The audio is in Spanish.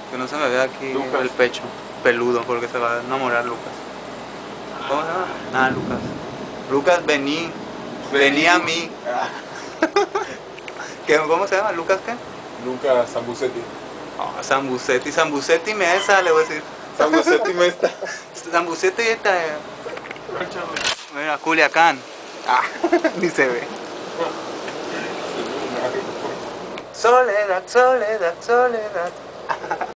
Que no se me vea aquí Lucas. el pecho peludo porque se va a enamorar Lucas. ¿Cómo se llama? Ah, Lucas. Lucas, vení a mí. ¿Cómo se llama? ¿Lucas qué? Lucas Sambucetti. Oh, Sambucetti, Sambucetti mesa, le voy a decir. Sambucetti me está. Sambucetti esta es. Mira, Culiacán. Ah, ni se ve. Soledad, soledad, soledad.